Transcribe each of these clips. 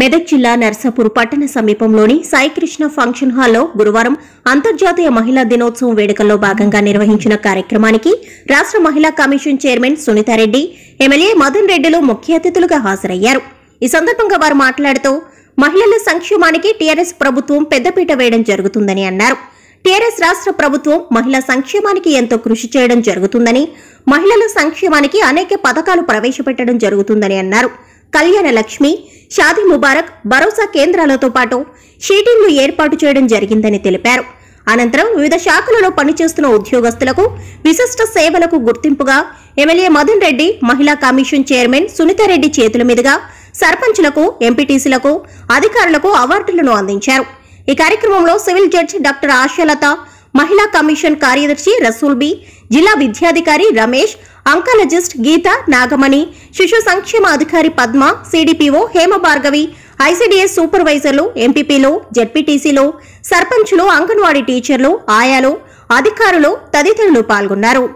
మెదక్ జిల్లా నర్సాపూర్ పట్టణ సమీపంలోని సాయికృష్ణ ఫంక్షన్ హాల్లో గురువారం అంతర్జాతీయ మహిళా దినోత్సవం వేడుకల్లో భాగంగా నిర్వహించిన కార్యక్రమానికి రాష్ట్ర మహిళా commission chairman Sunitha Reddy, MLA Madan రెడ్డిలు ముఖ్య అతిథులుగా హాజరయ్యారు. ఈ సందర్భంగా వారు మాట్లాడుతూ మహిళల సంక్షేమానికి టీఆర్ఎస్ ప్రభుత్వం పెద్దపీట వేయడం జరుగుతుందని అన్నారు. టీఆర్ఎస్ రాష్ట్ర ప్రభుత్వం మహిళా సంక్షేమానికి ఎంతో కృషి చేయడం జరుగుతుందని, మహిళల సంక్షేమానికి అనేక పథకాలు ప్రవేశపెట్టడం జరుగుతుందని అన్నారు. కళ్యాణ లక్ష్మి, షాదీ ముబారక్, భరోసా కేంద్రాలతో పాటు షీటింగ్లు ఏర్పాటు చేయడం జరిగిందని తెలిపారు. అనంతరం వివిధ శాఖలలో పనిచేస్తున్న ఉద్యోగస్తులకు విశిష్ట సేవలకు గుర్తింపుగా ఎమ్మెల్యే మదన్ రెడ్డి, మహిళా కమిషన్ చైర్మన్ సునీతారెడ్డి చేతుల మీదుగా సర్పంచ్లకు, ఎంపీటీసీలకు, అధికారులకు అవార్డులను అందించారు. ఈ కార్యక్రమంలో సివిల్ జడ్జి డాక్టర్ ఆశాలత, మహిళా కమిషన్ కార్యదర్శి రసూల్ బి, జిల్లా విద్యాధికారి రమేష్, అంకాలజిస్ట్ గీత, నాగమణి, శిశు సంక్షేమ అధికారి పద్మ, సిడిపిఓ హేమభార్గవి, ఐసీడీఎస్ సూపర్వైజర్లు, ఎంపీపీలు, జెడ్పీటీసీలు, సర్పంచులు, అంగన్వాడీ టీచర్లు, ఆయాలు, అధికారులు తదితరులు పాల్గొన్నారు.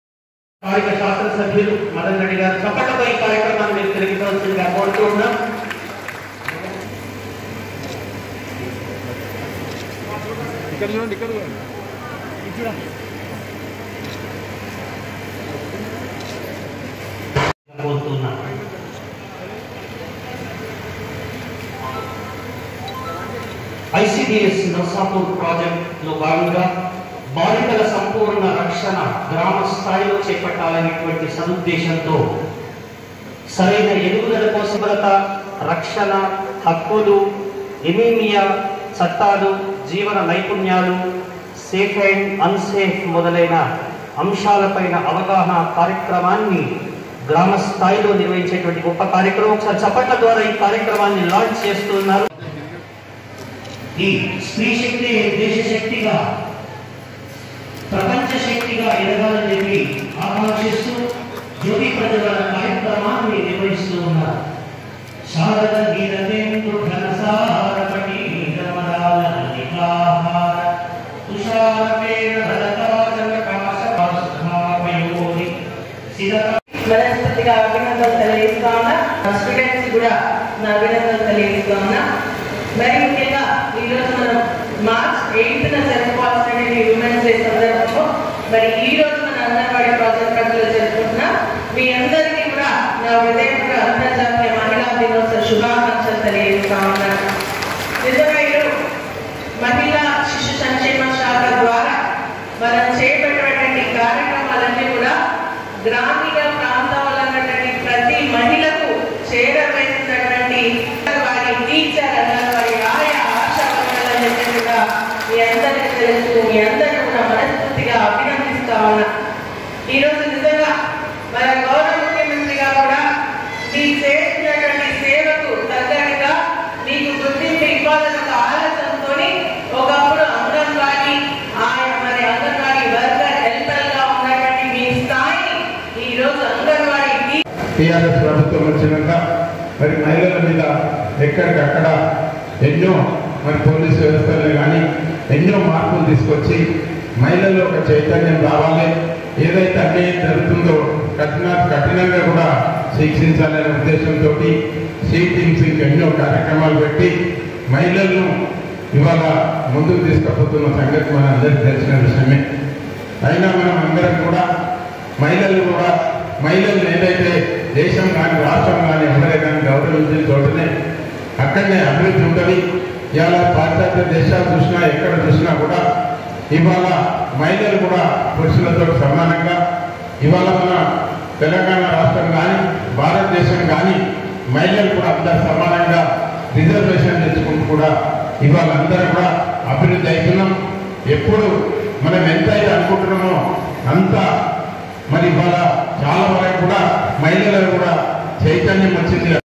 ఐసీడీఎస్ నర్సాపూర్ ప్రాజెక్టులో భాగంగా బాలికల సంపూర్ణ రక్షణ గ్రామ స్థాయిలో చేపట్టాలనేటువంటి సదుద్దేశంతో సరైన ఎదుగుదల కోసం రక్షణ, హక్కులు, ఎనీమియా చట్టాలు, జీవన నైపుణ్యాలు, సేఫ్ అండ్ అన్సేఫ్ మొదలైన అంశాలపైన అవగాహన కార్యక్రమాన్ని గ్రామ స్థాయిలో నిర్వహించేటువంటి గొప్ప కార్యక్రమం. ఒకసారి చప్పట్ల ద్వారా ఈ కార్యక్రమాన్ని లాంచ్ చేస్తున్నారు. ఈ స్త్రీ శక్తి దేశ శక్తిగా, ప్రపంచ శక్తిగా ఎదగాలని చెప్పి ఆకాంక్షిస్తూ జ్యోతి ప్రజల కార్యక్రమాన్ని నిర్వహిస్తూ ఉన్నారు. శారద గీరతేంద్రు ఘనసారపటి గమరాల నికాహార తుషారపేణ ధరతాచల కాశపాశోని సిరత మనస్ఫూర్తిగా అభినందనలు తెలియజేస్తా ఉన్నా. స్టూడెంట్స్ కూడా నా అభినందనలు తెలియజేస్తా ఉన్నా. మరి ముఖ్యంగా ఈరోజు మనం మార్చ్ 8న జరుపుకోవాల్సినటువంటి విమెన్స్ డే సందర్భంలో మరి ఈ రోజు మన అంగన్వాడీ ప్రాజెక్ట్ పరిధిలో జరుపుకుంటున్నాం. మీ అందరికీ కూడా నా హృదయపూర్వక అంతర్జాతీయ మహిళా దినోత్సవ శుభాకాంక్షలు తెలియజేస్తా ఉన్నాను. నిజంగా ఈరోజు మహిళా శిశు సంక్షేమ శాఖ ద్వారా మనం చేపట్టినటువంటి కార్యక్రమాలన్నీ కూడా గ్రామీణ ప్రాంతాల్లో ఉన్నటువంటి ప్రతి మహిళకు చేరవేసినటువంటి వారి టీచర్, వారి ఆయా ఆశా వర్గాలని చెప్పినట్టుగా మీ అందరికీ తెలుసు. మీ అందరినీ కూడా మనస్ఫూర్తిగా అభినందిస్తా ఉన్నా. ఈరోజు నిజంగా మన గౌరవ ముఖ్యమంత్రిగా కూడా మీరు చేసినటువంటి సేవకు తగ్గట్టుగా మీకు గుర్తింపు ఇవ్వాలన్న ఒక ఆలోచనతో ఒకప్పుడు అంగన్వాడీ మరి అంగన్వాడీ వర్కర్ హెల్పర్గా ఉన్నటువంటి మీ స్థాయిని ఈరోజు అంగన్వాడీ టీఆర్ఎస్ ప్రభుత్వం వచ్చినాక మరి మహిళల మీద ఎక్కడికక్కడ ఎన్నో మరి పోలీసు వ్యవస్థలు కానీ ఎన్నో మార్పులు తీసుకొచ్చి మహిళల్లో ఒక చైతన్యం రావాలి. ఏదైతే అన్యాయం జరుగుతుందో కఠినంగా కూడా శిక్షించాలనే ఉద్దేశంతో షీటింగ్స్ ఎన్నో కార్యక్రమాలు పెట్టి మహిళలను ఇవాళ ముందుకు తీసుకుపోతున్న సంగతి మన అందరికీ తెలిసిన విషయమే. అయినా మనం అందరం కూడా మహిళలు ఏదైతే దేశం కానీ రాష్ట్రం కానీ ఎవరే కానీ గౌరవించిన చోటనే అక్కడనే అభివృద్ధి ఉంటుంది. ఇవాళ పాశ్చాత్య దేశాలు చూసినా ఎక్కడ చూసినా కూడా ఇవాళ మహిళలు కూడా పురుషులతో సమానంగా ఇవాళ మన తెలంగాణ రాష్ట్రం కానీ భారతదేశం కానీ మహిళలు కూడా అందరు సమానంగా రిజర్వేషన్ తెచ్చుకుంటూ కూడా ఇవాళ అందరూ కూడా అభివృద్ధి అవుతున్నాం. ఎప్పుడు మనం ఎంతైతే అనుకుంటున్నామో అంత మరి ఇవాళ చాలా వరకు కూడా మహిళలకు కూడా చైతన్యం వచ్చింది.